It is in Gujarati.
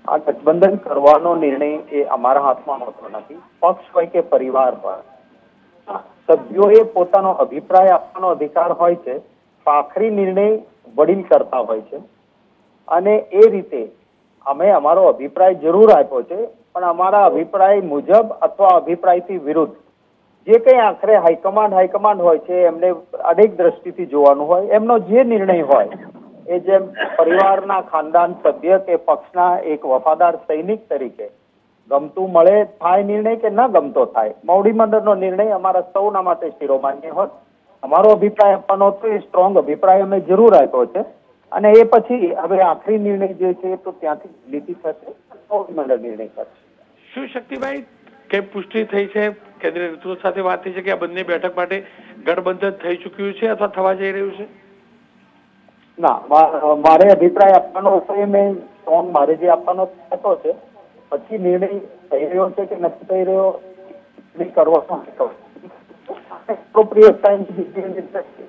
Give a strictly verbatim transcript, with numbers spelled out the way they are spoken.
આ ગઠબંધન કરવાનો નિર્ણય એ અમારા હાથમાં હોતો નથી. પક્ષ હોય કે પરિવાર હોય, સભ્યોએ પોતાનો અભિપ્રાય આપવાનો અધિકાર હોય છે. આખરી નિર્ણય વડીલ કરતા હોય છે અને એ રીતે અમે અમારો અભિપ્રાય જરૂર આપ્યો છે, પણ અમારા અભિપ્રાય મુજબ અથવા અભિપ્રાયથી વિરુદ્ધ જે કંઈ આખરે હાઈકમાન્ડ હાઈકમાન્ડ હોય છે એમને અનેક દ્રષ્ટિથી જોવાનું હોય. એમનો જે નિર્ણય હોય એ જેમ પરિવારના ખાનદાન સભ્ય કે પક્ષના એક વફાદાર સૈનિક તરીકે ગમતું મળે થાય નિર્ણય કે ન ગમતો થાય, મોવડી મંડળનો નિર્ણય અમારા સૌના માટે શિરોમાન્ય હોત. અમારો અભિપ્રાય આપવાનો હતો એ સ્ટ્રોંગ અભિપ્રાય અમે જરૂર આપ્યો છે અને એ પછી હવે આખરી નિર્ણય જે છે તો ત્યાંથી લીધી થશે, મોવડી મંડળ નિર્ણય કરશે. શું શક્તિભાઈ કઈ પુષ્ટિ થઈ છે, કેન્દ્રીય નેતૃત્વ સાથે વાત થઈ છે કે આ બંને બેઠક માટે ગઠબંધન થઈ ચુક્યું છે અથવા થવા જઈ રહ્યું છે? ના, મારે અભિપ્રાય આપવાનો હતો એ મેં સ્ટ્રોંગ મારે જે આપવાનો થતો છે. પછી નિર્ણય થઈ રહ્યો છે કે નથી થઈ રહ્યો કરવાનો હતો. Appropriate time